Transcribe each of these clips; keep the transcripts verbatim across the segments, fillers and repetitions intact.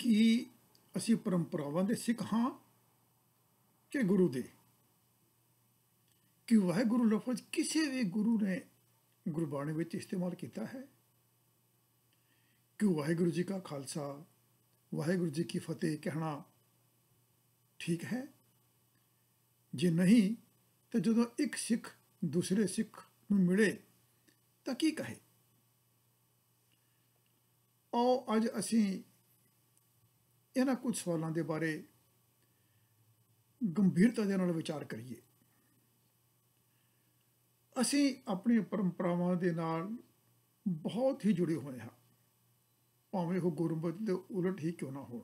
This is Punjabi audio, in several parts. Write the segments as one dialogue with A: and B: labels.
A: ਕਿ ਅਸੀਂ ਪਰੰਪਰਾਵਾਂ ਦੇ ਸਿੱਖ ਹਾਂ ਕਿ ਗੁਰੂ ਦੇ? ਕਿ ਵਾਹਿਗੁਰੂ ਲਫ਼ਜ਼ ਕਿਸੇ ਵੀ ਗੁਰੂ ਨੇ ਗੁਰਬਾਣੀ ਵਿੱਚ ਇਸਤੇਮਾਲ ਕੀਤਾ ਹੈ? ਕਿ ਵਾਹਿਗੁਰੂ ਜੀ ਕਾ ਖਾਲਸਾ ਵਾਹਿਗੁਰੂ ਜੀ ਕੀ ਫਤਿਹ ਕਹਿਣਾ ਠੀਕ ਹੈ? ਜੇ ਨਹੀਂ ਤਾਂ ਜਦੋਂ ਇੱਕ ਸਿੱਖ ਦੂਸਰੇ ਸਿੱਖ ਨੂੰ ਮਿਲੇ ਤਾਂ ਕੀ ਕਹੇ? ਆਓ ਅੱਜ ਅਸੀਂ ਇਹਨਾਂ ਕੁਝ ਸਵਾਲਾਂ ਦੇ ਬਾਰੇ ਗੰਭੀਰਤਾ ਦੇ ਨਾਲ ਵਿਚਾਰ ਕਰੀਏ। ਅਸੀਂ ਆਪਣੀਆਂ ਪਰੰਪਰਾਵਾਂ ਦੇ ਨਾਲ ਬਹੁਤ ਹੀ ਜੁੜੇ ਹੋਏ ਹਾਂ, ਭਾਵੇਂ ਉਹ ਗੁਰਮਤਿ ਦੇ ਉਲਟ ਹੀ ਕਿਉਂ ਨਾ ਹੋਣ।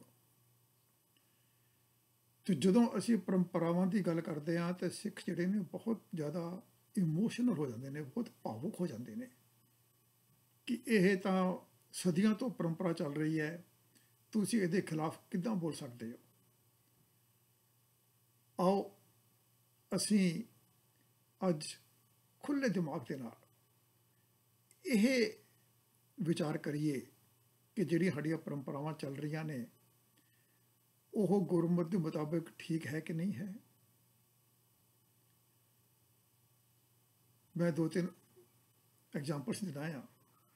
A: ਤੇ ਜਦੋਂ ਅਸੀਂ ਪਰੰਪਰਾਵਾਂ ਦੀ ਗੱਲ ਕਰਦੇ ਹਾਂ ਤਾਂ ਸਿੱਖ ਜਿਹੜੇ ਨੇ ਬਹੁਤ ਜ਼ਿਆਦਾ ਇਮੋਸ਼ਨਲ ਹੋ ਜਾਂਦੇ ਨੇ, ਬਹੁਤ ਭਾਵੁਕ ਹੋ ਜਾਂਦੇ ਨੇ ਕਿ ਇਹ ਤਾਂ ਸਦੀਆਂ ਤੋਂ ਪਰੰਪਰਾ ਚੱਲ ਰਹੀ ਹੈ, ਤੁਸੀਂ ਇਹਦੇ ਖਿਲਾਫ ਕਿੱਦਾਂ ਬੋਲ ਸਕਦੇ ਹੋ। ਆਓ ਅਸੀਂ ਅੱਜ ਖੁੱਲ੍ਹੇ ਦਿਮਾਗ ਦੇ ਨਾਲ ਇਹ ਵਿਚਾਰ ਕਰੀਏ ਕਿ ਜਿਹੜੀਆਂ ਸਾਡੀਆਂ ਪਰੰਪਰਾਵਾਂ ਚੱਲ ਰਹੀਆਂ ਨੇ ਉਹ ਗੁਰਮਤਿ ਦੇ ਮੁਤਾਬਿਕ ਠੀਕ ਹੈ ਕਿ ਨਹੀਂ ਹੈ। ਮੈਂ ਦੋ ਤਿੰਨ ਐਗਜ਼ਾਮਪਲਸ ਦਿੰਦਾ ਹਾਂ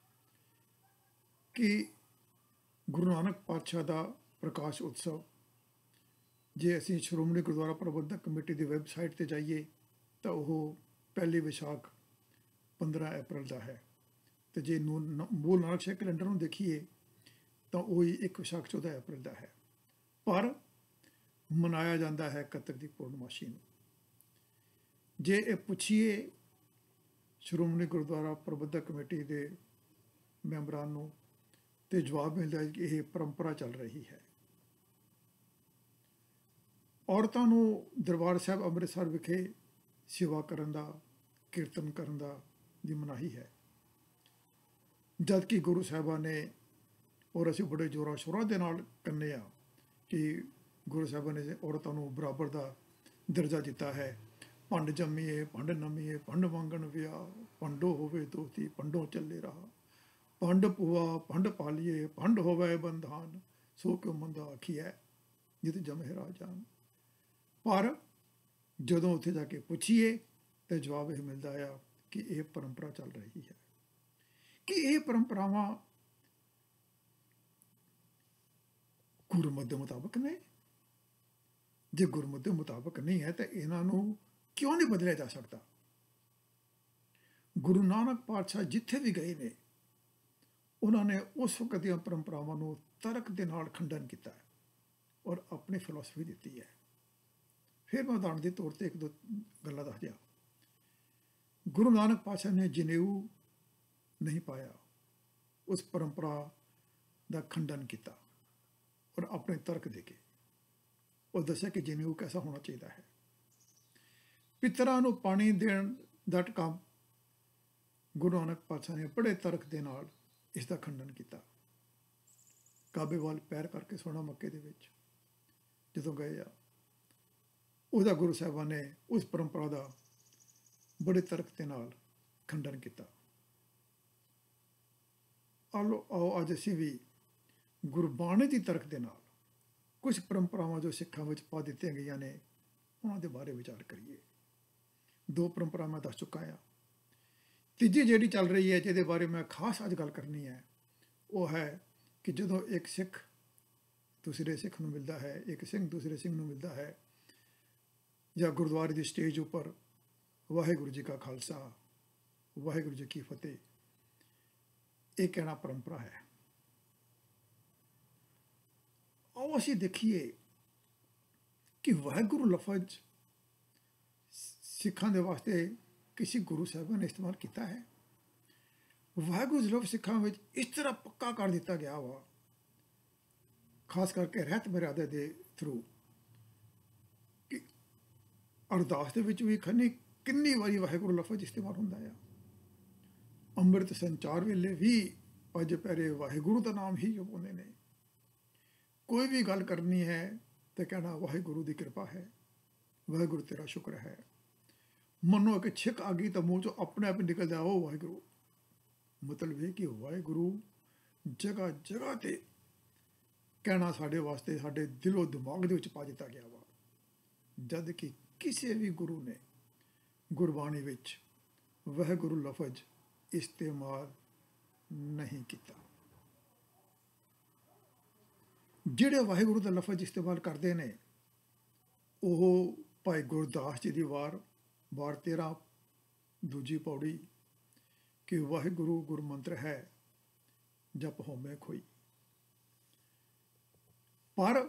A: ਕਿ ਗੁਰੂ ਨਾਨਕ ਪਾਤਸ਼ਾਹ ਦਾ ਪ੍ਰਕਾਸ਼ ਉਤਸਵ, ਜੇ ਅਸੀਂ ਸ਼੍ਰੋਮਣੀ ਗੁਰਦੁਆਰਾ ਪ੍ਰਬੰਧਕ ਕਮੇਟੀ ਦੀ ਵੈਬਸਾਈਟ 'ਤੇ ਜਾਈਏ ਤਾਂ ਉਹ ਪਹਿਲੀ ਵਿਸ਼ਾਖ ਪੰਦਰਾਂ ਅਪ੍ਰੈਲ ਦਾ ਹੈ, ਅਤੇ ਜੇ ਨੂੰ ਮੂਲ ਨਾਨਕ ਸ਼ਾਹੀ ਕੈਲੰਡਰ ਨੂੰ ਦੇਖੀਏ ਤਾਂ ਉਹ ਹੀ ਇੱਕ ਵਿਸ਼ਾਖ ਚੌਦ੍ਹਾਂ ਅਪ੍ਰੈਲ ਦਾ ਹੈ, ਪਰ ਮਨਾਇਆ ਜਾਂਦਾ ਹੈ ਕੱਤਕ ਦੀ ਪੂਰਨਮਾਸ਼ੀ ਨੂੰ। ਜੇ ਇਹ ਪੁੱਛੀਏ ਸ਼੍ਰੋਮਣੀ ਗੁਰਦੁਆਰਾ ਪ੍ਰਬੰਧਕ ਕਮੇਟੀ ਦੇ ਮੈਂਬਰਾਂ ਨੂੰ ਤੇ ਜਵਾਬ ਮਿਲਦਾ ਹੈ ਕਿ ਇਹ ਪਰੰਪਰਾ ਚੱਲ ਰਹੀ ਹੈ। ਔਰਤਾਂ ਨੂੰ ਦਰਬਾਰ ਸਾਹਿਬ ਅੰਮ੍ਰਿਤਸਰ ਵਿਖੇ ਸੇਵਾ ਕਰਨ ਦਾ, ਕੀਰਤਨ ਕਰਨ ਦਾ ਦੀ ਮਨਾਹੀ ਹੈ, ਜਦ ਕਿ ਗੁਰੂ ਸਾਹਿਬਾਂ ਨੇ, ਔਰ ਅਸੀਂ ਬੜੇ ਜ਼ੋਰਾਂ ਸ਼ੋਰਾਂ ਦੇ ਨਾਲ ਕਹਿੰਦੇ ਹਾਂ ਕਿ ਗੁਰੂ ਸਾਹਿਬਾਂ ਨੇ ਔਰਤਾਂ ਨੂੰ ਬਰਾਬਰ ਦਾ ਦਰਜਾ ਦਿੱਤਾ ਹੈ। ਭੰਡ ਜੰਮੀਏ ਭੰਡ ਨਮੀਏ ਭੰਡ ਮੰਗਣ ਵਿਆਹ, ਭੰਡੋ ਹੋਵੇ ਦੋਤੀ ਭੰਡੋ ਚੱਲੇ ਰਹਾ, ਭੰਡ ਪੂਆ ਭੰਡ ਪਾਲੀਏ ਭੰਡ ਹੋਵੇ ਬੰਧਾਨ, ਸੋ ਕਿਉ ਮੰਦਾ ਆਖੀਐ ਜਿਤ ਜਮਹਿ ਰਾਜਾਨ। ਪਰ ਜਦੋਂ ਉੱਥੇ ਜਾ ਕੇ ਪੁੱਛੀਏ ਤਾਂ ਜਵਾਬ ਇਹ ਮਿਲਦਾ ਆ ਕਿ ਇਹ ਪਰੰਪਰਾ ਚੱਲ ਰਹੀ ਹੈ। ਕਿ ਇਹ ਪਰੰਪਰਾਵਾਂ ਗੁਰਮਤਿ ਦੇ ਮੁਤਾਬਕ ਨੇ? ਜੇ ਗੁਰਮਤਿ ਦੇ ਮੁਤਾਬਕ ਨਹੀਂ ਹੈ ਤਾਂ ਇਹਨਾਂ ਨੂੰ ਕਿਉਂ ਨਹੀਂ ਬਦਲਿਆ ਜਾ ਸਕਦਾ? ਗੁਰੂ ਨਾਨਕ ਪਾਤਸ਼ਾਹ ਜਿੱਥੇ ਵੀ ਗਏ ਨੇ ਉਹਨਾਂ ਨੇ ਉਸ ਵਕਤ ਦੀਆਂ ਪਰੰਪਰਾਵਾਂ ਨੂੰ ਤਰਕ ਦੇ ਨਾਲ ਖੰਡਨ ਕੀਤਾ ਹੈ ਔਰ ਆਪਣੀ ਫਿਲਾਸਫੀ ਦਿੱਤੀ ਹੈ। ਫਿਰ ਮੈਂ ਉਦਾਹਰਣ ਦੇ ਤੌਰ 'ਤੇ ਇੱਕ ਦੋ ਗੱਲਾਂ ਦੱਸ ਦਿਆਂ। ਗੁਰੂ ਨਾਨਕ ਪਾਤਸ਼ਾਹ ਨੇ ਜਨੇਊ ਨਹੀਂ ਪਾਇਆ, ਉਸ ਪਰੰਪਰਾ ਦਾ ਖੰਡਨ ਕੀਤਾ ਔਰ ਆਪਣੇ ਤਰਕ ਦੇ ਕੇ ਉਹ ਦੱਸਿਆ ਕਿ ਜਨੇਊ ਕੈਸਾ ਹੋਣਾ ਚਾਹੀਦਾ ਹੈ। ਪਿਤਰਾਂ ਨੂੰ ਪਾਣੀ ਦੇਣ ਦਾ ਕੰਮ ਗੁਰੂ ਨਾਨਕ ਪਾਤਸ਼ਾਹ ਨੇ ਬੜੇ ਤਰਕ ਦੇ ਨਾਲ ਇਸ ਦਾ ਖੰਡਨ ਕੀਤਾ। ਕਾਬੇ ਵੱਲ ਪੈਰ ਕਰਕੇ ਸੋਣਾ ਮੱਕੇ ਦੇ ਵਿੱਚ ਜਦੋਂ ਗਏ ਆ, ਉਹਦਾ ਗੁਰੂ ਸਾਹਿਬਾਂ ਨੇ ਉਸ ਪਰੰਪਰਾ ਦਾ ਬੜੇ ਤਰਕ ਦੇ ਨਾਲ ਖੰਡਨ ਕੀਤਾ। ਆਲੋ ਆਓ ਅੱਜ ਅਸੀਂ ਵੀ ਗੁਰਬਾਣੀ ਦੀ ਤਰਕ ਦੇ ਨਾਲ ਕੁਝ ਪਰੰਪਰਾਵਾਂ ਜੋ ਸਿੱਖਾਂ ਵਿੱਚ ਪਾ ਦਿੱਤੀਆਂ ਗਈਆਂ ਨੇ ਉਹਨਾਂ ਦੇ ਬਾਰੇ ਵਿਚਾਰ ਕਰੀਏ। ਦੋ ਪਰੰਪਰਾ ਮੈਂ ਦੱਸ ਚੁੱਕਾ ਹਾਂ। ਤੀਜੀ ਜਿਹੜੀ ਚੱਲ ਰਹੀ ਹੈ, ਜਿਹਦੇ ਬਾਰੇ ਮੈਂ ਖਾਸ ਅੱਜ ਗੱਲ ਕਰਨੀ ਹੈ, ਉਹ ਹੈ ਕਿ ਜਦੋਂ ਇੱਕ ਸਿੱਖ ਦੂਸਰੇ ਸਿੱਖ ਨੂੰ ਮਿਲਦਾ ਹੈ, ਇੱਕ ਸਿੰਘ ਦੂਸਰੇ ਸਿੰਘ ਨੂੰ ਮਿਲਦਾ ਹੈ, ਜਾਂ ਗੁਰਦੁਆਰੇ ਦੀ ਸਟੇਜ ਉੱਪਰ ਵਾਹਿਗੁਰੂ ਜੀ ਕਾ ਖਾਲਸਾ ਵਾਹਿਗੁਰੂ ਜੀ ਕੀ ਫਤਿਹ ਇਹ ਕਹਿਣਾ ਪਰੰਪਰਾ ਹੈ। ਆਓ ਅਸੀਂ ਦੇਖੀਏ ਕਿ ਵਾਹਿਗੁਰੂ ਲਫ਼ਜ਼ ਸਿੱਖਾਂ ਦੇ ਵਾਸਤੇ ਕਿਸੇ ਗੁਰੂ ਸਾਹਿਬਾਨ ਨੇ ਇਸਤੇਮਾਲ ਕੀਤਾ ਹੈ। ਵਾਹਿਗੁਰੂ ਲਫ਼ਜ਼ ਸਿੱਖਾਂ ਵਿੱਚ ਇਸ ਤਰ੍ਹਾਂ ਪੱਕਾ ਕਰ ਦਿੱਤਾ ਗਿਆ ਵਾ, ਖਾਸ ਕਰਕੇ ਰਹਿਤ ਮਰਿਆਦਾ ਦੇ ਥਰੂ, ਕਿ ਅਰਦਾਸ ਦੇ ਵਿੱਚ ਵੀ ਖਨੀ ਕਿੰਨੀ ਵਾਰੀ ਵਾਹਿਗੁਰੂ ਲਫ਼ਜ਼ ਇਸਤੇਮਾਲ ਹੁੰਦਾ ਆ। ਅੰਮ੍ਰਿਤ ਸੰਚਾਰ ਵੇਲੇ ਵੀ ਪੰਜ ਪਿਆਰੇ ਵਾਹਿਗੁਰੂ ਦਾ ਨਾਮ ਹੀ ਜਪਾਉਂਦੇ ਨੇ। ਕੋਈ ਵੀ ਗੱਲ ਕਰਨੀ ਹੈ ਤਾਂ ਕਹਿਣਾ ਵਾਹਿਗੁਰੂ ਦੀ ਕਿਰਪਾ ਹੈ, ਵਾਹਿਗੁਰੂ ਤੇਰਾ ਸ਼ੁਕਰ ਹੈ। ਮਨੋਂ ਕਿ ਛਿੱਕ ਆ ਗਈ ਤਾਂ ਮੂੰਹ ਚੋਂ ਆਪਣੇ ਆਪ ਨਿਕਲ ਜਾ ਉਹ ਵਾਹਿਗੁਰੂ। ਮਤਲਬ ਇਹ ਕਿ ਵਾਹਿਗੁਰੂ ਜਗ੍ਹਾ ਜਗ੍ਹਾ 'ਤੇ ਕਹਿਣਾ ਸਾਡੇ ਵਾਸਤੇ ਸਾਡੇ ਦਿਲੋਂ ਦਿਮਾਗ ਦੇ ਵਿੱਚ ਪਾ ਦਿੱਤਾ ਗਿਆ ਵਾ, ਜਦ ਕਿ ਕਿਸੇ ਵੀ ਗੁਰੂ ਨੇ ਗੁਰਬਾਣੀ ਵਿੱਚ ਵਾਹਿਗੁਰੂ ਲਫ਼ਜ਼ ਇਸਤੇਮਾਲ ਨਹੀਂ ਕੀਤਾ। ਜਿਹੜੇ ਵਾਹਿਗੁਰੂ ਦਾ ਲਫ਼ਜ਼ ਇਸਤੇਮਾਲ ਕਰਦੇ ਨੇ ਉਹ ਭਾਈ ਗੁਰਦਾਸ ਜੀ ਦੀ ਵਾਰ ਵਾਰ ਤੇਰਾਂ ਦੂਜੀ ਪੌੜੀ ਕਿ ਵਾਹਿਗੁਰੂ ਗੁਰਮੰਤਰ ਹੈ ਜਪ ਹੋਮੇ ਖੋਈ। ਪਰ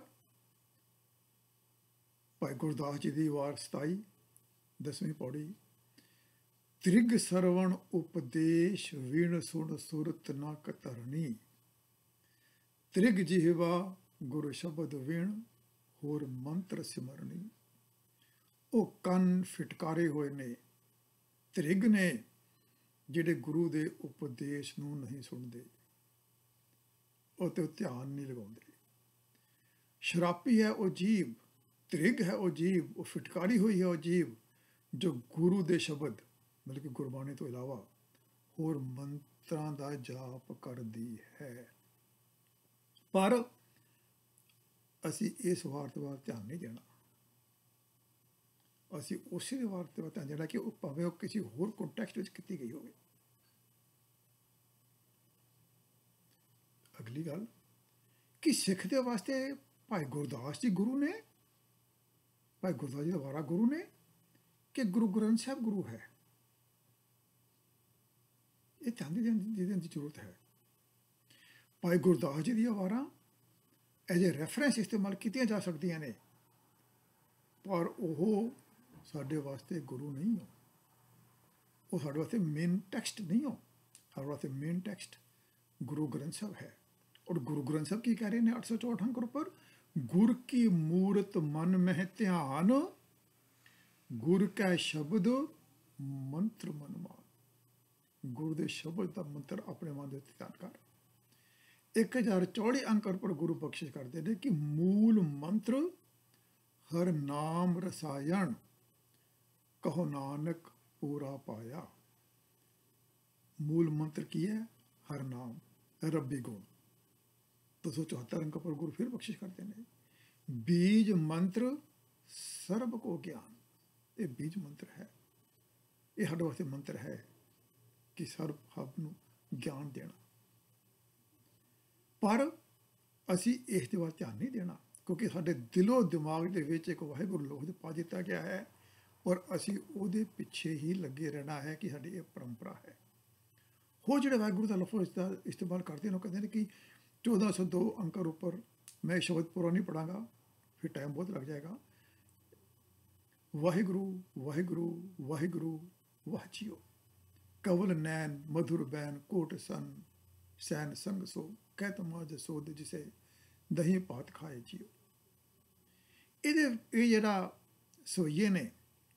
A: ਭਾਈ ਗੁਰਦਾਸ ਜੀ ਦੀ ਵਾਰ ਸਤਾਈ ਦਸਵੀਂ ਪੌੜੀ ਤ੍ਰਿਗ ਸਰਵਣ ਉਪਦੇਸ਼ ਵਿਣ ਸੁਣ ਸੁਰਤ ਨਾ ਕਤਰਨੀ, ਤ੍ਰਿਗ ਜਿਹਵਾ ਗੁਰੂ ਸ਼ਬਦ ਵਿਣ ਹੋਰ ਮੰਤਰ ਸਿਮਰਨੀ। ਉਹ ਕੰਨ ਫਿਟਕਾਰੇ ਹੋਏ ਨੇ, ਤ੍ਰਿਗ ਨੇ, ਜਿਹੜੇ ਗੁਰੂ ਦੇ ਉਪਦੇਸ਼ ਨੂੰ ਨਹੀਂ ਸੁਣਦੇ, ਉਹ ਤੇ ਧਿਆਨ ਨਹੀਂ ਲਗਾਉਂਦੇ। ਸ਼ਰਾਪੀ ਹੈ ਉਹ ਜੀਵ, ਤ੍ਰਿਗ ਹੈ ਉਹ ਜੀਵ, ਉਹ ਫਿਟਕਾਰੀ ਹੋਈ ਹੈ ਉਹ ਜੀਵ ਜੋ ਗੁਰੂ ਦੇ ਸ਼ਬਦ ਮਤਲਬ ਕਿ ਗੁਰਬਾਣੀ ਤੋਂ ਇਲਾਵਾ ਹੋਰ ਮੰਤਰਾਂ ਦਾ ਜਾਪ ਕਰਦੀ ਹੈ। ਪਰ ਅਸੀਂ ਇਸ ਵਾਰਤ ਵੱਲ ਧਿਆਨ ਨਹੀਂ ਦੇਣਾ, ਅਸੀਂ ਉਸੇ ਵਾਰਤ ਵੱਲ ਧਿਆਨ ਦੇਣਾ ਕਿ ਉਹ ਭਾਵੇਂ ਉਹ ਕਿਸੇ ਹੋਰ ਕੰਟੈਕਸਟ ਵਿੱਚ ਕੀਤੀ ਗਈ ਹੋਵੇ। ਅਗਲੀ ਗੱਲ ਕਿ ਸਿੱਖ ਦੇ ਵਾਸਤੇ ਭਾਈ ਗੁਰਦਾਸ ਜੀ ਗੁਰੂ ਨੇ, ਭਾਈ ਗੁਰਦਾਸ ਜੀ ਦਾ ਵਾਰਾ ਗੁਰੂ ਨੇ ਕਿ ਗੁਰੂ ਗ੍ਰੰਥ ਸਾਹਿਬ ਗੁਰੂ ਹੈ, ਇਹ ਧਿਆਨ ਦੇਣ ਦੀ ਜ਼ਰੂਰਤ ਹੈ। ਭਾਈ ਗੁਰਦਾਸ ਜੀ ਦੀਆਂ ਵਾਰਾਂ ਐਜ ਏ ਰੈਫਰੈਂਸ ਇਸਤੇਮਾਲ ਕੀਤੀਆਂ ਜਾ ਸਕਦੀਆਂ ਨੇ, ਪਰ ਉਹ ਸਾਡੇ ਵਾਸਤੇ ਗੁਰੂ ਨਹੀਂ ਹੋ, ਉਹ ਸਾਡੇ ਵਾਸਤੇ ਮੇਨ ਟੈਕਸਟ ਨਹੀਂ ਹੋ। ਸਾਡੇ ਵਾਸਤੇ ਮੇਨ ਟੈਕਸਟ ਗੁਰੂ ਗ੍ਰੰਥ ਸਾਹਿਬ ਹੈ। ਔਰ ਗੁਰੂ ਗ੍ਰੰਥ ਸਾਹਿਬ ਕੀ ਕਹਿ ਰਹੇ ਨੇ ਅੱਠ ਸੌ ਚੌਂਹਠ ਅੰਕ ਉੱਪਰ, ਗੁਰ ਕੀ ਮੂਰਤ ਮਨ ਮਹਿ ਧਿਆਨ, ਗੁਰ ਕੈ ਸ਼ਬਦ ਮੰਤਰ ਮਨ ਮਾਨ। ਗੁਰੂ ਦੇ ਸ਼ਬਦ ਦਾ ਮੰਤਰ ਆਪਣੇ ਮਨ ਦੇ ਧਿਆਨ ਕਰ। ਇੱਕ ਹਜ਼ਾਰ ਚੌੜੀ ਅੰਕ ਉੱਪਰ ਗੁਰੂ ਬਖਸ਼ਿਸ਼ ਕਰਦੇ ਨੇ ਕਿ ਮੂਲ ਮੰਤਰ ਹਰ ਨਾਮ ਰਸਾਇਣ, ਕਹੋ ਨਾਨਕ ਪੂਰਾ ਪਾਇਆ। ਮੂਲ ਮੰਤਰ ਕੀ ਹੈ? ਹਰ ਨਾਮ, ਰੱਬੀ ਗੁਣ। ਦੋ ਸੌ ਚੌਹੱਤਰ ਅੰਕ ਪਰ ਗੁਰੂ ਫਿਰ ਬਖਸ਼ਿਸ਼ ਕਰਦੇ ਨੇ ਬੀਜ ਮੰਤਰ ਸਰਬ ਕੋ ਗਿਆਨ। ਇਹ ਬੀਜ ਮੰਤਰ ਹੈ, ਇਹ ਸਾਡੇ ਵਾਸਤੇ ਮੰਤਰ ਹੈ ਕਿ ਸਰਬ ਸਭ ਨੂੰ ਗਿਆਨ ਦੇਣਾ। ਪਰ ਅਸੀਂ ਇਸ ਦੇ ਵੱਲ ਧਿਆਨ ਨਹੀਂ ਦੇਣਾ ਕਿਉਂਕਿ ਸਾਡੇ ਦਿਲੋਂ ਦਿਮਾਗ ਦੇ ਵਿੱਚ ਇੱਕ ਵਾਹਿਗੁਰੂ ਲਫ਼ਜ਼ ਪਾ ਦਿੱਤਾ ਗਿਆ ਹੈ ਔਰ ਅਸੀਂ ਉਹਦੇ ਪਿੱਛੇ ਹੀ ਲੱਗੇ ਰਹਿਣਾ ਹੈ ਕਿ ਸਾਡੀ ਇਹ ਪਰੰਪਰਾ ਹੈ। ਹੋਰ ਜਿਹੜੇ ਵਾਹਿਗੁਰੂ ਦਾ ਲਫ਼ਜ਼ ਦਾ ਇਸਤੇਮਾਲ ਕਰਦੇ ਨੇ ਉਹ ਕਹਿੰਦੇ ਨੇ ਕਿ ਚੌਦਾਂ ਸੌ ਦੋ ਅੰਕਰ ਉੱਪਰ ਮੈਂ ਸ਼ਬਦ ਪੂਰਾ ਨਹੀਂ ਪੜਾਂਗਾ, ਫਿਰ ਟਾਈਮ ਬਹੁਤ ਲੱਗ ਜਾਏਗਾ। ਵਾਹਿਗੁਰੂ ਵਾਹਿਗੁਰੂ ਵਾਹਿਗੁਰੂ ਵਾਹ ਜੀਓ, ਕਵਲ ਨੈਨ ਮਧੁਰ ਬੈਨ ਕੋਟ ਸਨ ਸੈਨ ਸੰਗ ਸੋ, ਕਹਿਤ ਮਾਜ ਸੋਧ ਜਿਸੇ ਦਹੀਂ ਭਾਤ ਖਾਏ ਜੀਓ। ਇਹਦੇ ਇਹ ਜਿਹੜਾ ਸੋਈਏ ਨੇ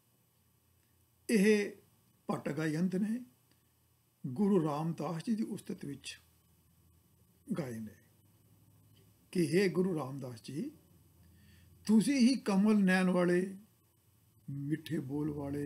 A: ਇਹ ਭੱਟ ਗਾਇੰਤ ਨੇ ਗੁਰੂ ਰਾਮਦਾਸ ਜੀ ਦੀ ਉਸਤਤ ਵਿੱਚ ਗਾਏ ਨੇ ਕਿ ਹੇ ਗੁਰੂ ਰਾਮਦਾਸ ਜੀ, ਤੁਸੀਂ ਹੀ ਕਮਲ ਨੈਣ ਵਾਲੇ, ਮਿੱਠੇ ਬੋਲ ਵਾਲੇ,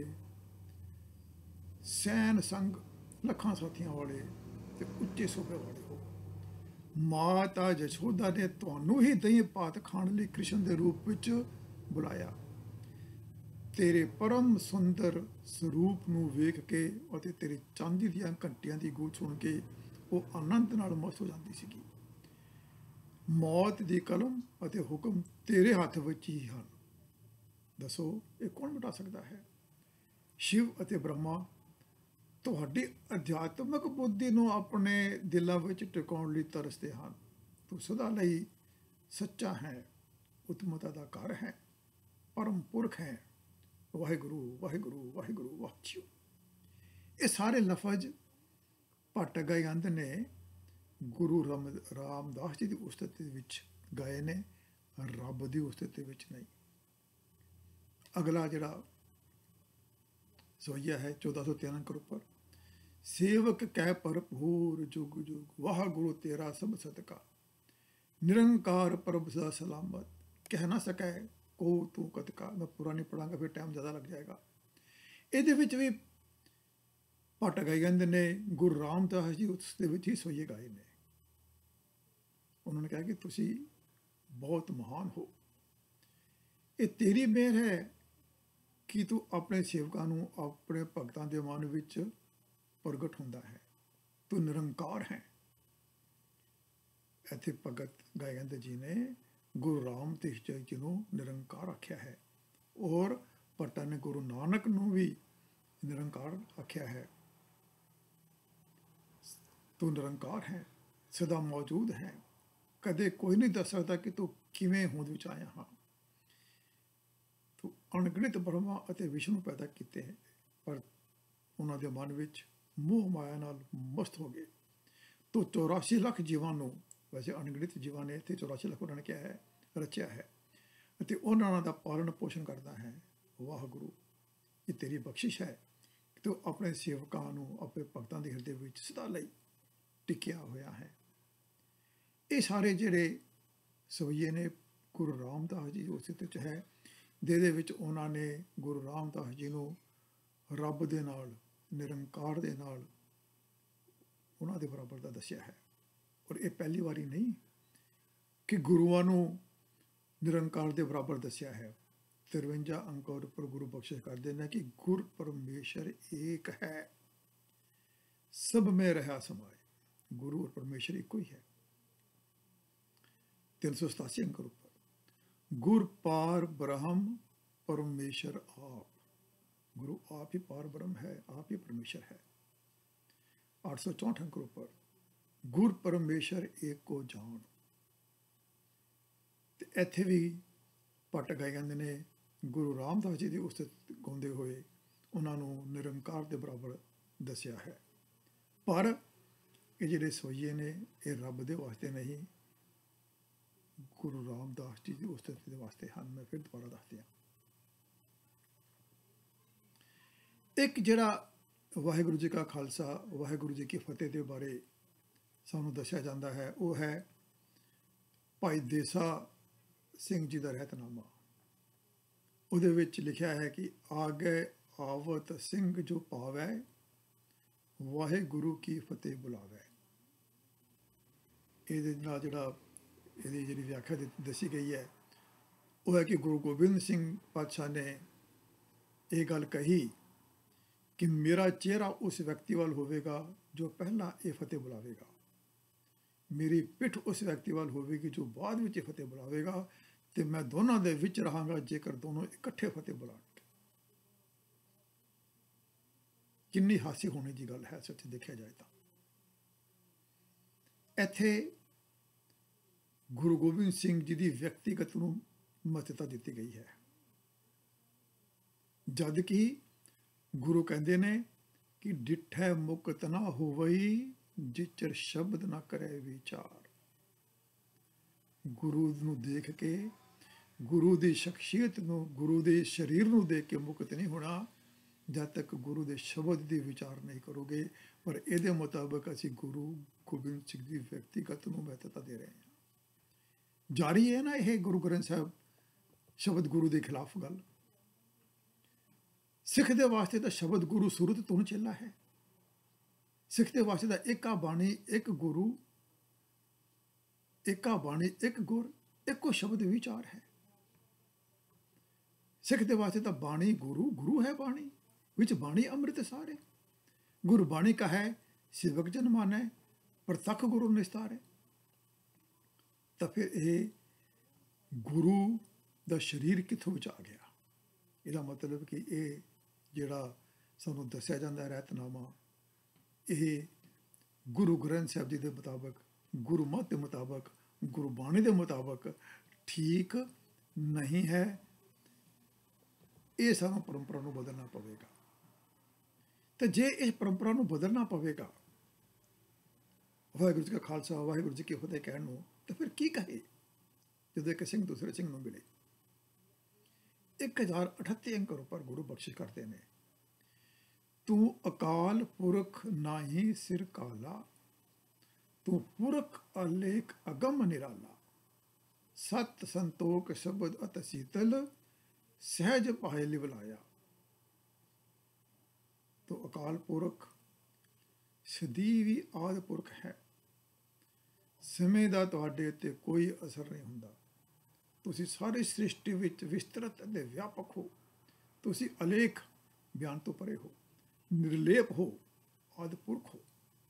A: ਸੈਨ ਸੰਗ ਲੱਖਾਂ ਸਾਥੀਆਂ ਵਾਲੇ ਤੇ ਉੱਚੇ ਸੋਭੇ ਵਾਲੇ ਹੋ। ਮਾਤਾ ਯਸ਼ੋਦਾ ਨੇ ਤੁਹਾਨੂੰ ਹੀ ਦਹੀਂ ਭਾਤ ਖਾਣ ਲਈ ਕ੍ਰਿਸ਼ਨ ਦੇ ਰੂਪ ਵਿੱਚ ਬੁਲਾਇਆ। ਤੇਰੇ ਪਰਮ ਸੁੰਦਰ ਸਰੂਪ ਨੂੰ ਵੇਖ ਕੇ ਅਤੇ ਤੇਰੀ ਚਾਂਦੀ ਦੀਆਂ ਘੰਟੀਆਂ ਦੀ ਗੂੰਜ ਸੁਣ ਕੇ ਉਹ ਆਨੰਦ ਨਾਲ ਮਸਤ ਹੋ ਜਾਂਦੀ ਸੀਗੀ। ਮੌਤ ਦੀ ਕਲਮ ਅਤੇ ਹੁਕਮ ਤੇਰੇ ਹੱਥ ਵਿੱਚ ਹੀ ਹਨ। ਦੱਸੋ ਇਹ ਕੌਣ ਮਿਟਾ ਸਕਦਾ ਹੈ? ਸ਼ਿਵ ਅਤੇ ਬ੍ਰਹਮਾ ਤੁਹਾਡੀ ਅਧਿਆਤਮਕ ਬੁੱਧੀ ਨੂੰ ਆਪਣੇ ਦਿਲਾਂ ਵਿੱਚ ਟਿਕਾਉਣ ਲਈ ਤਰਸਦੇ ਹਨ। ਤੂੰ ਸਦਾ ਲਈ ਸੱਚਾ ਹੈ, ਉਤਮਤਾ ਦਾ ਘਰ ਹੈ, ਪਰਮ ਪੁਰਖ ਹੈ। ਵਾਹਿਗੁਰੂ ਵਾਹਿਗੁਰੂ ਵਾਹਿਗੁਰੂ ਵਾਹ ਜੀਓ। ਇਹ ਸਾਰੇ ਲਫ਼ਜ਼ ਭੱਟ ਗਾਇੰਦ ਨੇ ਗੁਰੂ ਰਾਮ ਰਾਮਦਾਸ ਜੀ ਦੀ ਉਸਤਤ ਵਿੱਚ ਗਾਏ ਨੇ, ਰੱਬ ਦੀ ਉਸਤਤ ਵਿੱਚ ਨਹੀਂ। ਅਗਲਾ ਜਿਹੜਾ ਸੋਈਆ ਹੈ ਚੌਦਾਂ ਸੌ ਤਿੰਨ ਅੰਕ ਉੱਪਰ, ਸੇਵਕ ਕਹਿ ਭਰਪੂਰ ਜੁਗ ਜੁਗ, ਵਾਹ ਗੁਰੂ ਤੇਰਾ ਸਭ ਸਦਕਾ, ਨਿਰੰਕਾਰ ਪ੍ਰਭ ਸਦਾ ਸਲਾਮਤ, ਕਹਿ ਨਾ ਸਕੈ ਕੋ ਤੂੰ ਕਤਕਾ। ਮੈਂ ਪੂਰਾ ਨਹੀਂ ਪੜਾਂਗਾ, ਫਿਰ ਟਾਈਮ ਜ਼ਿਆਦਾ ਲੱਗ ਜਾਏਗਾ। ਇਹਦੇ ਵਿੱਚ ਵੀ ਭੱਟ ਗਾਏ ਜਾਂਦੇ ਨੇ ਗੁਰੂ ਰਾਮਦਾਸ ਜੀ ਉਸ ਦੇ ਵਿੱਚ ਹੀ ਸੋਈਏ ਗਾਏ ਨੇ। ਉਹਨਾਂ ਨੇ ਕਿਹਾ ਕਿ ਤੁਸੀਂ ਬਹੁਤ ਮਹਾਨ ਹੋ। ਇਹ ਤੇਰੀ ਮਿਹਰ ਹੈ ਕਿ ਤੂੰ ਆਪਣੇ ਸੇਵਕਾਂ ਨੂੰ ਆਪਣੇ ਭਗਤਾਂ ਦੇ ਮਨ ਵਿੱਚ ਪ੍ਰਗਟ ਹੁੰਦਾ ਹੈ। ਤੂੰ ਨਿਰੰਕਾਰ ਹੈ। ਇੱਥੇ ਭਗਤ ਗਾਇੰਦ ਜੀ ਨੇ ਗੁਰੂ ਰਾਮ ਤੇਜ ਜੀ ਨੂੰ ਨਿਰੰਕਾਰ ਆਖਿਆ ਹੈ, ਔਰ ਭੱਟਾਂ ਨੇ ਗੁਰੂ ਨਾਨਕ ਨੂੰ ਵੀ ਨਿਰੰਕਾਰ ਆਖਿਆ ਹੈ। ਤੂੰ ਨਿਰੰਕਾਰ ਹੈ, ਸਦਾ ਮੌਜੂਦ ਹੈ, ਕਦੇ ਕੋਈ ਨਹੀਂ ਦੱਸ ਸਕਦਾ ਕਿ ਤੂੰ ਕਿਵੇਂ ਹੋਂਦ ਵਿੱਚ ਆਇਆ ਹਾਂ। ਤੂੰ ਅਣਗਿਣਤ ਬ੍ਰਹਮਾ ਅਤੇ ਵਿਸ਼ਨੂੰ ਪੈਦਾ ਕੀਤੇ, ਪਰ ਉਹਨਾਂ ਦੇ ਮਨ ਵਿੱਚ ਮੋਹ ਮਾਇਆ ਨਾਲ ਮਸਤ ਹੋ ਗਏ। ਤੂੰ ਚੌਰਾਸੀ ਲੱਖ ਜੀਵਾਂ ਨੂੰ, ਵੈਸੇ ਅਣਗਿਣਤ ਜੀਵਾਂ ਨੇ, ਇੱਥੇ ਚੌਰਾਸੀ ਲੱਖ ਉਹਨਾਂ ਨੇ ਕਿਹਾ ਹੈ, ਰਚਿਆ ਹੈ, ਅਤੇ ਉਹਨਾਂ ਦਾ ਪਾਲਣ ਪੋਸ਼ਣ ਕਰਦਾ ਹੈ। ਵਾਹਿਗੁਰੂ, ਇਹ ਤੇਰੀ ਬਖਸ਼ਿਸ਼ ਹੈ ਕਿ ਤੂੰ ਆਪਣੇ ਸੇਵਕਾਂ ਨੂੰ ਆਪਣੇ ਭਗਤਾਂ ਦੇ ਹਿਰਦੇ ਵਿੱਚ ਸਦਾ ਲਈ ਟਿਕਿਆ ਹੋਇਆ ਹੈ। ਇਹ ਸਾਰੇ ਜਿਹੜੇ ਸਵਈਏ ਨੇ ਗੁਰੂ ਰਾਮਦਾਸ ਜੀ ਉਸ ਵਿੱਚ ਹੈ, ਜਿਹਦੇ ਵਿੱਚ ਉਹਨਾਂ ਨੇ ਗੁਰੂ ਰਾਮਦਾਸ ਜੀ ਨੂੰ ਰੱਬ ਦੇ ਨਾਲ, ਨਿਰੰਕਾਰ ਦੇ ਨਾਲ ਉਹਨਾਂ ਦੇ ਬਰਾਬਰ ਦਾ ਦੱਸਿਆ ਹੈ। ਔਰ ਇਹ ਪਹਿਲੀ ਵਾਰੀ ਨਹੀਂ ਕਿ ਗੁਰੂਆਂ ਨੂੰ ਨਿਰੰਕਾਰ ਦੇ ਬਰਾਬਰ ਦੱਸਿਆ ਹੈ। ਤਿਰਵੰਜਾ ਅੰਕਾਂ ਉੱਪਰ ਗੁਰੂ ਬਖਸ਼ਿਸ਼ ਕਰਦੇ ਨੇ ਕਿ ਗੁਰ ਪਰਮੇਸ਼ਰ ਏਕ ਹੈ, ਸਭ ਮੇਂ ਰਹਾ ਸਮਾਏ। ਗੁਰੂ ਔਰ ਪਰਮੇਸ਼ਰ ਇੱਕੋ ਹੀ ਹੈ। ਤਿੰਨ ਸੌ ਸਤਾਸੀ ਅੰਕਾਂ ਉੱਪਰ ਗੁਰ ਪਾਰ ਬ੍ਰਹਮ ਪਰਮੇਸ਼ਰ ਆਪ। ਗੁਰੂ ਆਪ ਹੀ ਪਾਰ ਬ੍ਰਹਮ ਹੈ, ਆਪ ਹੀ ਪਰਮੇਸ਼ਰ ਹੈ। ਅੱਠ ਸੌ ਚੌਂਠ ਅੰਕ ਉੱਪਰ ਗੁਰ ਪਰਮੇਸ਼ਰ ਏਕੋ ਜਾਣ। ਤੇ ਇੱਥੇ ਵੀ ਭੱਟ ਗਾਏ ਜਾਂਦੇ ਨੇ ਗੁਰੂ ਰਾਮਦਾਸ ਜੀ ਦੀ ਉਸਤਤ ਗਾਉਂਦੇ ਹੋਏ ਉਹਨਾਂ ਨੂੰ ਨਿਰੰਕਾਰ ਦੇ ਬਰਾਬਰ ਦੱਸਿਆ ਹੈ। ਪਰ ਇਹ ਜਿਹੜੇ ਸਵਈਏ ਨੇ ਇਹ ਰੱਬ ਦੇ ਵਾਸਤੇ ਨਹੀਂ, ਗੁਰੂ ਰਾਮਦਾਸ ਜੀ ਦੀ ਉਸਤਤ ਦੇ ਵਾਸਤੇ ਹਨ। ਮੈਂ ਫਿਰ ਦੁਬਾਰਾ ਦੱਸ ਦਿਆਂ, ਇੱਕ ਜਿਹੜਾ ਵਾਹਿਗੁਰੂ ਜੀ ਕਾ ਖਾਲਸਾ ਵਾਹਿਗੁਰੂ ਜੀ ਕੀ ਫਤਿਹ ਦੇ ਬਾਰੇ ਸਾਨੂੰ ਦੱਸਿਆ ਜਾਂਦਾ ਹੈ, ਉਹ ਹੈ ਭਾਈ ਦੇਸਾ ਸਿੰਘ ਜੀ ਦਾ ਰਹਿਤਨਾਮਾ। ਉਹਦੇ ਵਿੱਚ ਲਿਖਿਆ ਹੈ ਕਿ ਆਗੇ ਆਵਤ ਸਿੰਘ ਜੋ ਪਾਵੈ, ਵਾਹਿਗੁਰੂ ਕੀ ਫਤਿਹ ਬੁਲਾਵੈ। ਇਹਦੇ ਨਾਲ ਜਿਹੜਾ ਇਹਦੀ ਜਿਹੜੀ ਵਿਆਖਿਆ ਦੱਸੀ ਗਈ ਹੈ ਉਹ ਹੈ ਕਿ ਗੁਰੂ ਗੋਬਿੰਦ ਸਿੰਘ ਪਾਤਸ਼ਾਹ ਨੇ ਇਹ ਗੱਲ ਕਹੀ ਕਿ ਮੇਰਾ ਚਿਹਰਾ ਉਸ ਵਿਅਕਤੀ ਵੱਲ ਹੋਵੇਗਾ ਜੋ ਪਹਿਲਾਂ ਇਹ ਫਤਿਹ ਬੁਲਾਵੇਗਾ, ਮੇਰੀ ਪਿੱਠ ਉਸ ਵਿਅਕਤੀ ਵੱਲ ਹੋਵੇਗੀ ਜੋ ਬਾਅਦ ਵਿੱਚ ਇਹ ਫਤਿਹ ਬੁਲਾਵੇਗਾ, ਤੇ ਮੈਂ ਦੋਨਾਂ ਦੇ ਵਿੱਚ ਰਹਾਂਗਾ ਜੇਕਰ ਦੋਨੋਂ ਇਕੱਠੇ ਫਤਿਹ ਬੁਲਾਉਣਗੇ। ਕਿੰਨੀ ਹਾਸੀ ਹੋਣੀ ਦੀ ਗੱਲ ਹੈ ਸੱਚ ਦੇਖਿਆ ਜਾਏ ਤਾਂ। ਇੱਥੇ ਗੁਰੂ ਗੋਬਿੰਦ ਸਿੰਘ ਜੀ ਦੀ ਵਿਅਕਤੀਗਤ ਨੂੰ ਮਹੱਤਤਾ ਦਿੱਤੀ ਗਈ ਹੈ, ਜਦ ਕਿ ਗੁਰੂ ਕਹਿੰਦੇ ਨੇ ਕਿ ਡਿਠੈ ਮੁਕਤ ਨਾ ਹੋਵਈ, ਜਿਚਰ ਸ਼ਬਦ ਨਾ ਕਰੇ ਵਿਚਾਰ। ਗੁਰੂ ਨੂੰ ਦੇਖ ਕੇ, ਗੁਰੂ ਦੀ ਸ਼ਖਸੀਅਤ ਨੂੰ, ਗੁਰੂ ਦੇ ਸਰੀਰ ਨੂੰ ਦੇਖ ਕੇ ਮੁਕਤ ਨਹੀਂ ਹੋਣਾ ਜਦ ਤੱਕ ਗੁਰੂ ਦੇ ਸ਼ਬਦ ਦੀ ਵਿਚਾਰ ਨਹੀਂ ਕਰੋਗੇ। ਪਰ ਇਹਦੇ ਮੁਤਾਬਕ ਅਸੀਂ ਗੁਰੂ ਗੋਬਿੰਦ ਸਿੰਘ ਦੀ ਵਿਅਕਤੀਗਤ ਨੂੰ ਮਹੱਤਤਾ ਦੇ ਰਹੇ ਹਾਂ। ਜਾਰੀ ਹੈ ਨਾ ਇਹ ਗੁਰੂ ਗ੍ਰੰਥ ਸਾਹਿਬ ਸ਼ਬਦ ਗੁਰੂ ਦੇ ਖਿਲਾਫ ਗੱਲ। ਸਿੱਖ ਦੇ ਵਾਸਤੇ ਤਾਂ ਸ਼ਬਦ ਗੁਰੂ ਸੂਰਤ ਤੋਂ ਚੱਲਾ ਹੈ। ਸਿੱਖ ਦੇ ਵਾਸਤੇ ਤਾਂ ਏਕਾ ਬਾਣੀ, ਇੱਕ ਗੁਰੂ, ਏਕਾ ਬਾਣੀ, ਇੱਕ ਗੁਰ, ਇੱਕੋ ਸ਼ਬਦ ਵਿਚਾਰ ਹੈ। ਸਿੱਖ ਦੇ ਵਾਸਤੇ ਤਾਂ ਬਾਣੀ ਗੁਰੂ, ਗੁਰੂ ਹੈ ਬਾਣੀ, ਵਿੱਚ ਬਾਣੀ ਅੰਮ੍ਰਿਤ ਸਾਰੇ। ਗੁਰਬਾਣੀ ਕਾ ਹੈ ਸੇਵਕ ਜਨ ਮਾਨੈ, ਪ੍ਰਤੱਖ ਗੁਰੂ ਨਿਸਤਾਰੇ। ਤਾਂ ਫਿਰ ਇਹ ਗੁਰੂ ਦਾ ਸਰੀਰ ਕਿੱਥੋਂ ਵਿੱਚ ਆ ਗਿਆ? ਇਹਦਾ ਮਤਲਬ ਕਿ ਇਹ ਜਿਹੜਾ ਸਾਨੂੰ ਦੱਸਿਆ ਜਾਂਦਾ ਰਹਿਤਨਾਮਾ, ਇਹ ਗੁਰੂ ਗ੍ਰੰਥ ਸਾਹਿਬ ਜੀ ਦੇ ਮੁਤਾਬਕ, ਗੁਰੂ ਮਤ ਦੇ ਮੁਤਾਬਕ, ਗੁਰਬਾਣੀ ਦੇ ਮੁਤਾਬਕ ਠੀਕ ਨਹੀਂ ਹੈ। ਇਹ ਸਾਨੂੰ ਪਰੰਪਰਾ ਨੂੰ ਬਦਲਣਾ ਪਵੇਗਾ। ਤੇ ਜੇ ਇਸ ਪਰੰਪਰਾ ਨੂੰ ਬਦਲਣਾ ਪਵੇਗਾ, ਵਾਹਿਗੁਰੂ ਜੀ ਕਾ ਖਾਲਸਾ ਵਾਹਿਗੁਰੂ ਜੀ ਕੀ ਫਤਿਹ ਕਹਿਣ ਨੂੰ, ਤਾਂ ਫਿਰ ਕੀ ਕਹੇ ਜਦੋਂ ਇੱਕ ਸਿੰਘ ਦੂਸਰੇ ਸਿੰਘ ਨੂੰ ਮਿਲੇ? ਇੱਕ ਹਜ਼ਾਰ ਅਠੱਤੀ ਅੰਕ ਉੱਪਰ ਗੁਰੂ ਬਖਸ਼ਿਸ਼ ਕਰਦੇ ਨੇ, ਤੂੰ ਅਕਾਲ ਪੁਰਖ ਨਾਹੀ ਸਿਰ ਕਾਲਾ, ਤੂੰ ਪੁਰਖ ਅਲੇਖ ਅਗਮ ਨਿਰਾਲਾ, ਸਤ ਸੰਤੋਖ ਸ਼ਬਦ ਅਤ ਸੀਤਲ, ਸਹਿਜ ਪਾਏ ਲਿਵਲਾਇਆ। ਤੋ ਅਕਾਲ ਪੁਰਖ ਸਦੀਵੀ ਆਦਿ ਪੁਰਖ ਹੈ। ਸਮੇਂ ਦਾ ਤੁਹਾਡੇ ਉੱਤੇ ਕੋਈ ਅਸਰ ਨਹੀਂ ਹੁੰਦਾ। ਤੁਸੀਂ ਸਾਰੀ ਸ੍ਰਿਸ਼ਟੀ ਵਿੱਚ ਵਿਸਤ੍ਰਿਤ ਅਤੇ ਵਿਆਪਕ ਹੋ। ਤੁਸੀਂ ਅਲੇਖ ਬਿਆਨ ਤੋਂ ਪਰੇ ਹੋ, ਨਿਰਲੇਪ ਹੋ, ਆਦਿ ਪੁਰਖ ਹੋ।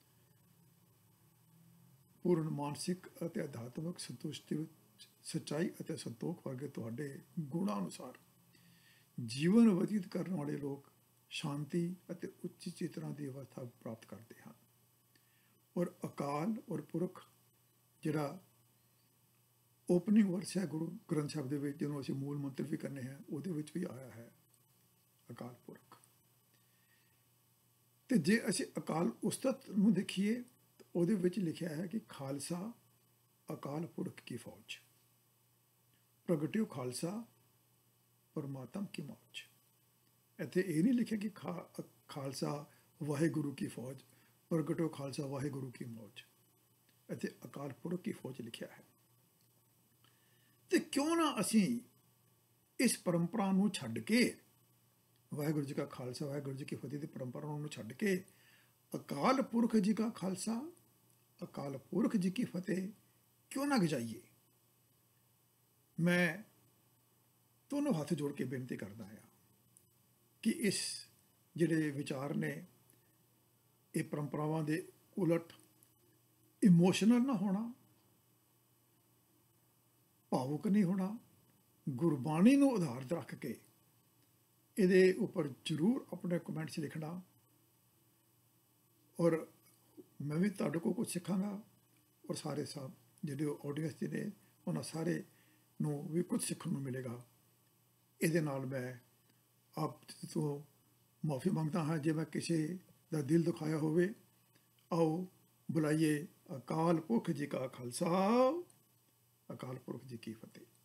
A: ਪੂਰਨ ਮਾਨਸਿਕ ਅਤੇ ਅਧਿਆਤਮਿਕ ਸੰਤੁਸ਼ਟੀ ਵਿੱਚ ਸੱਚਾਈ ਅਤੇ ਸੰਤੋਖ ਵਰਗੇ ਤੁਹਾਡੇ ਗੁਣਾਂ ਅਨੁਸਾਰ ਜੀਵਨ ਬਤੀਤ ਕਰਨ ਵਾਲੇ ਲੋਕ ਸ਼ਾਂਤੀ ਅਤੇ ਉੱਚੀ ਚੇਤਨਾ ਦੀ ਅਵਸਥਾ ਪ੍ਰਾਪਤ ਕਰਦੇ ਹਨ। ਔਰ ਅਕਾਲ ਔਰ ਪੁਰਖ, ਜਿਹੜਾ ਓਪਨਿੰਗ ਵਰਸ ਹੈ ਗੁਰੂ ਗ੍ਰੰਥ ਸਾਹਿਬ ਦੇ ਵਿੱਚ, ਜਿਹਨੂੰ ਅਸੀਂ ਮੂਲ ਮੰਤਰ ਵੀ ਕਰਨੇ ਹੈ, ਉਹਦੇ ਵਿੱਚ ਵੀ ਆਇਆ ਹੈ ਅਕਾਲ ਪੁਰਖ। ਤੇ ਜੇ ਅਸੀਂ ਅਕਾਲ ਉਸਤਤ ਨੂੰ ਦੇਖੀਏ ਤਾਂ ਉਹਦੇ ਵਿੱਚ ਲਿਖਿਆ ਹੈ ਕਿ ਖਾਲਸਾ ਅਕਾਲ ਪੁਰਖ ਕੀ ਫੌਜ, ਪ੍ਰਗਟਿਓ ਖਾਲਸਾ ਪਰਮਾਤਮ ਕੀ ਮੌਜ। ਇੱਥੇ ਇਹ ਨਹੀਂ ਲਿਖਿਆ ਕਿ ਖਾ ਖਾਲਸਾ ਵਾਹਿਗੁਰੂ ਕੀ ਫੌਜ, ਪ੍ਰਗਟਿਓ ਖਾਲਸਾ ਵਾਹਿਗੁਰੂ ਕੀ ਮੌਜ। ਇੱਥੇ ਅਕਾਲ ਪੁਰਖ ਕੀ ਫੌਜ ਲਿਖਿਆ ਹੈ। ਤੇ ਕਿਉਂ ਨਾ ਅਸੀਂ ਇਸ ਪਰੰਪਰਾ ਨੂੰ ਛੱਡ ਕੇ, ਵਾਹਿਗੁਰੂ ਜੀ ਕਾ ਖਾਲਸਾ ਵਾਹਿਗੁਰੂ ਜੀ ਕੀ ਫਤਿਹ ਦੀ ਪਰੰਪਰਾ ਨੂੰ ਛੱਡ ਕੇ ਅਕਾਲ ਪੁਰਖ ਜੀ ਕਾ ਖਾਲਸਾ ਅਕਾਲ ਪੁਰਖ ਜੀ ਕੀ ਫਤਿਹ ਕਿਉਂ ਨਾ ਗਜਾਈਏ। ਮੈਂ ਦੋਨੋਂ ਹੱਥ ਜੋੜ ਕੇ ਬੇਨਤੀ ਕਰਦਾ ਹਾਂ ਕਿ ਇਸ ਜਿਹੜੇ ਵਿਚਾਰ ਨੇ ਇਹ ਪਰੰਪਰਾਵਾਂ ਦੇ ਉਲਟ ਇਮੋਸ਼ਨਲ ਨਾ ਹੋਣਾ, ਭਾਵੁਕ ਨਹੀਂ ਹੋਣਾ, ਗੁਰਬਾਣੀ ਨੂੰ ਆਧਾਰਿਤ ਰੱਖ ਕੇ ਇਹਦੇ ਉੱਪਰ ਜ਼ਰੂਰ ਆਪਣੇ ਕਮੈਂਟਸ ਲਿਖਣਾ। ਔਰ ਮੈਂ ਵੀ ਤੁਹਾਡੇ ਕੋਲ ਕੁਝ ਸਿੱਖਾਂਗਾ, ਔਰ ਸਾਰੇ ਸਾਹਿਬ ਜਿਹੜੇ ਆਡੀਅנס ਦੇ ਨੇ ਉਹਨਾਂ ਸਾਰੇ ਨੂੰ ਵੀ ਕੁਝ ਸਿੱਖਣ ਨੂੰ ਮਿਲੇਗਾ। ਇਹਦੇ ਨਾਲ ਮੈਂ ਆਪ ਤੋਂ ਮਾਫੀ ਮੰਗਦਾ ਹਾਂ ਜੇ ਮੈਂ ਕਿਸੇ ਦਾ ਦਿਲ ਦੁਖਾਇਆ ਹੋਵੇ। ਆਓ ਬੁਲਾਈਏ ਅਕਾਲ ਪੁਰਖ ਜੀ ਕਾ ਖਾਲਸਾ ਅਕਾਲ ਪੁਰਖ ਜੀ ਕੀ ਫਤਿਹ।